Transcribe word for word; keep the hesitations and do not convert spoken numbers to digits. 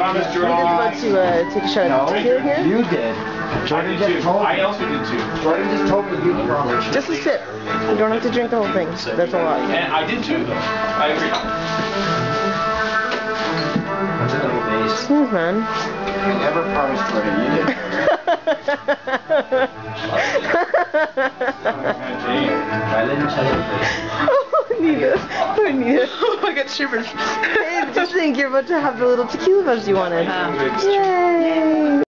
promised You Jordan. guys about to uh, take a shot No, of tequila here? you did. Jordan I did just too. told I me. also did too. Jordan just told me you promised. Just a sip. You don't have to drink the whole thing. That's a lot. And I did too, though. I agree. Smooth, man. I never promised Jordan. You did. I didn't tell you. Oh, Anita. Oh, Anita. Oh, I got shivers. Hey, just think you're about to have the little tequila buzz you wanted. Um, Yay!